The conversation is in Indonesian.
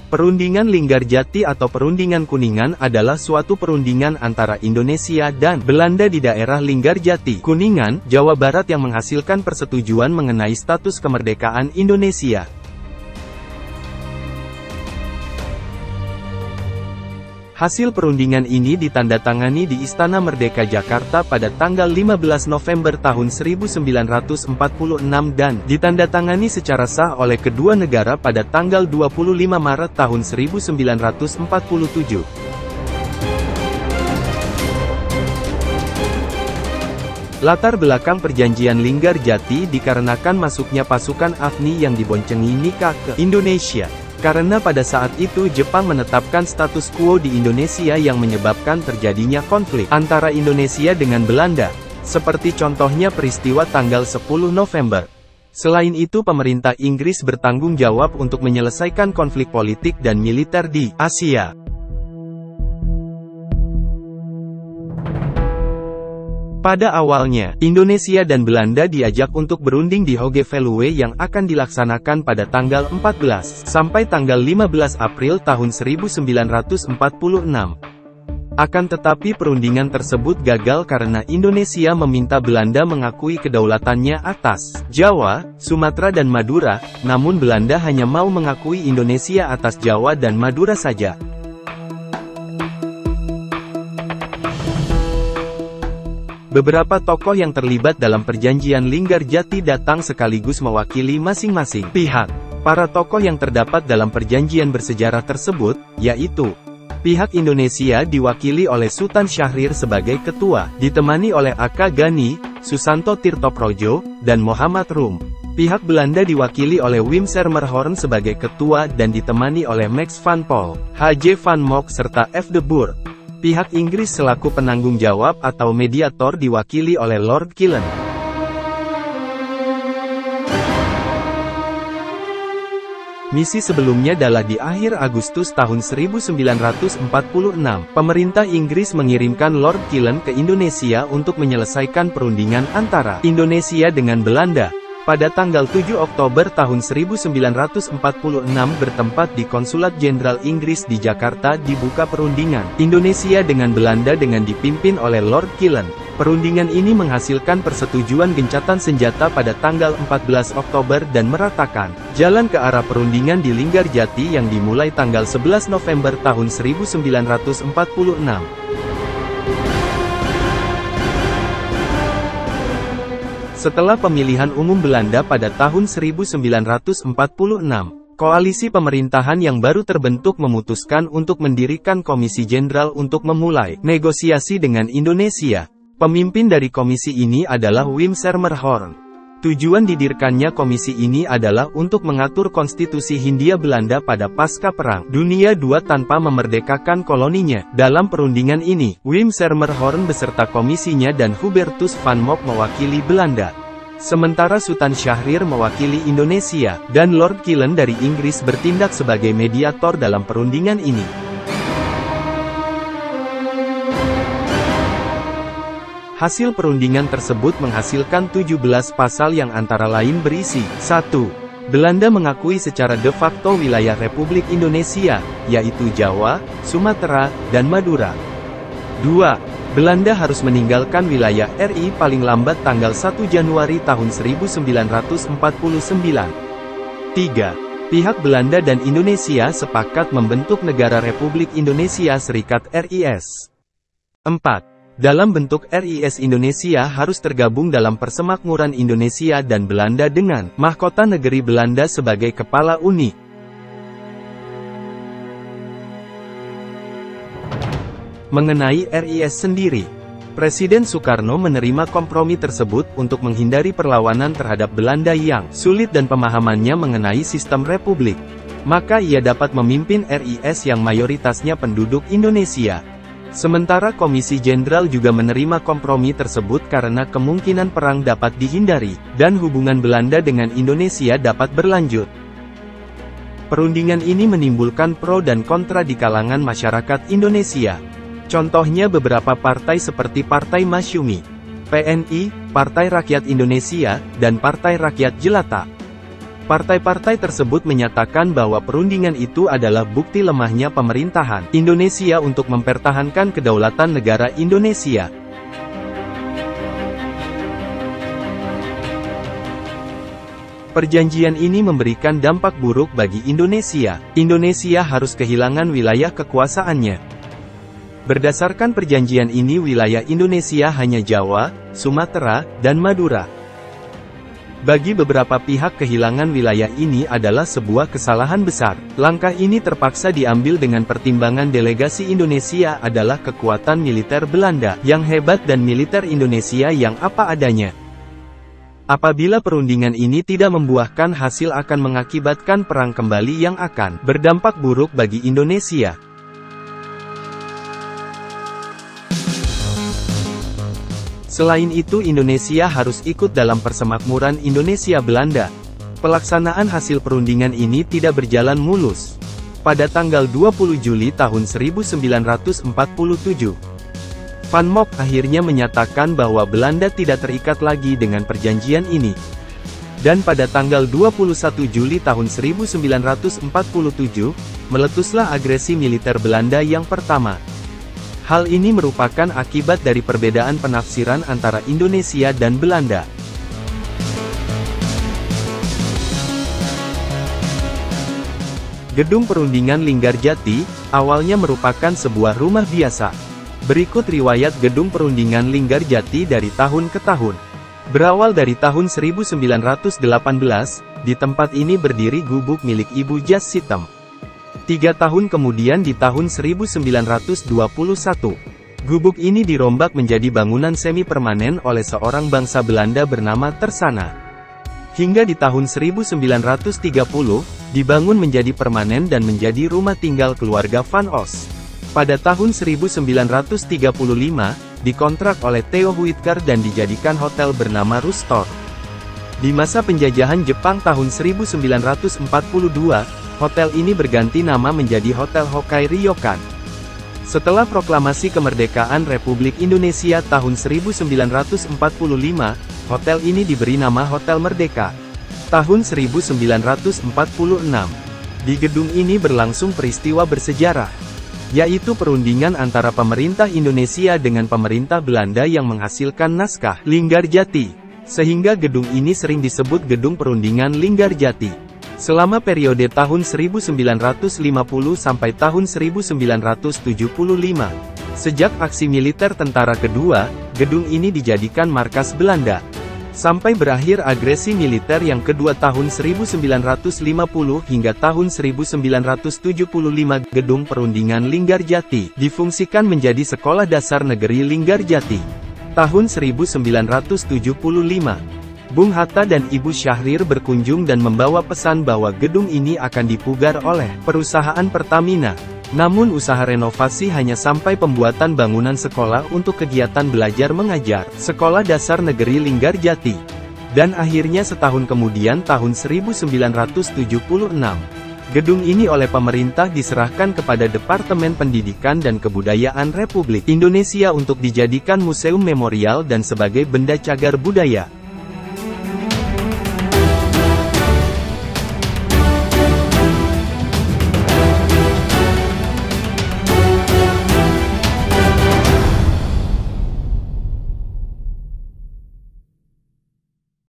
Perundingan Linggarjati atau Perundingan Kuningan adalah suatu perundingan antara Indonesia dan Belanda di daerah Linggarjati, Kuningan, Jawa Barat yang menghasilkan persetujuan mengenai status kemerdekaan Indonesia. Hasil perundingan ini ditandatangani di Istana Merdeka Jakarta pada tanggal 15 November tahun 1946 dan ditandatangani secara sah oleh kedua negara pada tanggal 25 Maret tahun 1947. Latar belakang perjanjian Linggarjati dikarenakan masuknya pasukan AFNI yang diboncengi Nika ke Indonesia. Karena pada saat itu Jepang menetapkan status quo di Indonesia yang menyebabkan terjadinya konflik antara Indonesia dengan Belanda, seperti contohnya peristiwa tanggal 10 November. Selain itu pemerintah Inggris bertanggung jawab untuk menyelesaikan konflik politik dan militer di Asia. Pada awalnya, Indonesia dan Belanda diajak untuk berunding di Hogeveluwe yang akan dilaksanakan pada tanggal 14 sampai tanggal 15 April tahun 1946. Akan tetapi perundingan tersebut gagal karena Indonesia meminta Belanda mengakui kedaulatannya atas Jawa, Sumatera dan Madura, namun Belanda hanya mau mengakui Indonesia atas Jawa dan Madura saja. Beberapa tokoh yang terlibat dalam perjanjian Linggarjati datang sekaligus mewakili masing-masing pihak. Para tokoh yang terdapat dalam perjanjian bersejarah tersebut, yaitu pihak Indonesia diwakili oleh Sultan Syahrir sebagai ketua, ditemani oleh Aka Gani, Susanto Tirtoprojo, dan Muhammad Rum. Pihak Belanda diwakili oleh Wim Sermerhorn sebagai ketua dan ditemani oleh Max van Pol, H.J. van Mock serta F. de Boer. Pihak Inggris selaku penanggung jawab atau mediator diwakili oleh Lord Killen. Misi sebelumnya adalah di akhir Agustus tahun 1946, pemerintah Inggris mengirimkan Lord Killen ke Indonesia untuk menyelesaikan perundingan antara Indonesia dengan Belanda. Pada tanggal 7 Oktober tahun 1946 bertempat di Konsulat Jenderal Inggris di Jakarta dibuka perundingan Indonesia dengan Belanda dengan dipimpin oleh Lord Killen. Perundingan ini menghasilkan persetujuan gencatan senjata pada tanggal 14 Oktober dan meratakan jalan ke arah perundingan di Linggarjati yang dimulai tanggal 11 November tahun 1946. Setelah pemilihan umum Belanda pada tahun 1946, koalisi pemerintahan yang baru terbentuk memutuskan untuk mendirikan Komisi Jenderal untuk memulai negosiasi dengan Indonesia. Pemimpin dari komisi ini adalah Wim Sermerhorn. Tujuan didirikannya komisi ini adalah untuk mengatur konstitusi Hindia Belanda pada pasca Perang Dunia II tanpa memerdekakan koloninya. Dalam perundingan ini, Wim Sermerhorn beserta komisinya dan Hubertus van Mock mewakili Belanda. Sementara Sultan Syahrir mewakili Indonesia, dan Lord Killen dari Inggris bertindak sebagai mediator dalam perundingan ini. Hasil perundingan tersebut menghasilkan 17 pasal yang antara lain berisi 1. Belanda mengakui secara de facto wilayah Republik Indonesia, yaitu Jawa, Sumatera, dan Madura. 2. Belanda harus meninggalkan wilayah RI paling lambat tanggal 1 Januari tahun 1949. 3. Pihak Belanda dan Indonesia sepakat membentuk negara Republik Indonesia Serikat RIS. 4. Dalam bentuk RIS Indonesia harus tergabung dalam Persemakmuran Indonesia dan Belanda dengan mahkota negeri Belanda sebagai kepala uni. Mengenai RIS sendiri, Presiden Soekarno menerima kompromi tersebut untuk menghindari perlawanan terhadap Belanda yang sulit dan pemahamannya mengenai sistem republik. Maka ia dapat memimpin RIS yang mayoritasnya penduduk Indonesia. Sementara Komisi Jenderal juga menerima kompromi tersebut karena kemungkinan perang dapat dihindari, dan hubungan Belanda dengan Indonesia dapat berlanjut. Perundingan ini menimbulkan pro dan kontra di kalangan masyarakat Indonesia. Contohnya beberapa partai seperti Partai Masyumi, PNI, Partai Rakyat Indonesia, dan Partai Rakyat Jelata. Partai-partai tersebut menyatakan bahwa perundingan itu adalah bukti lemahnya pemerintahan Indonesia untuk mempertahankan kedaulatan negara Indonesia. Perjanjian ini memberikan dampak buruk bagi Indonesia. Indonesia harus kehilangan wilayah kekuasaannya. Berdasarkan perjanjian ini, wilayah Indonesia hanya Jawa, Sumatera, dan Madura. Bagi beberapa pihak, kehilangan wilayah ini adalah sebuah kesalahan besar. Langkah ini terpaksa diambil dengan pertimbangan delegasi Indonesia adalah kekuatan militer Belanda yang hebat dan militer Indonesia yang apa adanya. Apabila perundingan ini tidak membuahkan hasil, akan mengakibatkan perang kembali yang akan berdampak buruk bagi Indonesia. Selain itu, Indonesia harus ikut dalam persemakmuran Indonesia-Belanda. Pelaksanaan hasil perundingan ini tidak berjalan mulus. Pada tanggal 20 Juli tahun 1947, Van Mock akhirnya menyatakan bahwa Belanda tidak terikat lagi dengan perjanjian ini. Dan pada tanggal 21 Juli tahun 1947, meletuslah agresi militer Belanda yang pertama. Hal ini merupakan akibat dari perbedaan penafsiran antara Indonesia dan Belanda. Gedung Perundingan Linggarjati, awalnya merupakan sebuah rumah biasa. Berikut riwayat Gedung Perundingan Linggarjati dari tahun ke tahun. Berawal dari tahun 1918, di tempat ini berdiri gubuk milik Ibu Jas Sitem. 3 tahun kemudian di tahun 1921, gubuk ini dirombak menjadi bangunan semi-permanen oleh seorang bangsa Belanda bernama Tersana. Hingga di tahun 1930, dibangun menjadi permanen dan menjadi rumah tinggal keluarga Van Os. Pada tahun 1935, dikontrak oleh Theo Huitcar dan dijadikan hotel bernama Rustor. Di masa penjajahan Jepang tahun 1942, hotel ini berganti nama menjadi Hotel Hokkaido Ryokan. Setelah proklamasi kemerdekaan Republik Indonesia tahun 1945, hotel ini diberi nama Hotel Merdeka. Tahun 1946, di gedung ini berlangsung peristiwa bersejarah, yaitu perundingan antara pemerintah Indonesia dengan pemerintah Belanda yang menghasilkan naskah Linggarjati, sehingga gedung ini sering disebut Gedung Perundingan Linggarjati. Selama periode tahun 1950 sampai tahun 1975, sejak aksi militer Tentara Kedua, gedung ini dijadikan markas Belanda. Sampai berakhir agresi militer yang kedua tahun 1950 hingga tahun 1975, Gedung Perundingan Linggarjati difungsikan menjadi Sekolah Dasar Negeri Linggarjati. Tahun 1975, Bung Hatta dan Ibu Syahrir berkunjung dan membawa pesan bahwa gedung ini akan dipugar oleh perusahaan Pertamina. Namun usaha renovasi hanya sampai pembuatan bangunan sekolah untuk kegiatan belajar mengajar, Sekolah Dasar Negeri Linggarjati. Dan akhirnya setahun kemudian tahun 1976, gedung ini oleh pemerintah diserahkan kepada Departemen Pendidikan dan Kebudayaan Republik Indonesia untuk dijadikan museum memorial dan sebagai benda cagar budaya.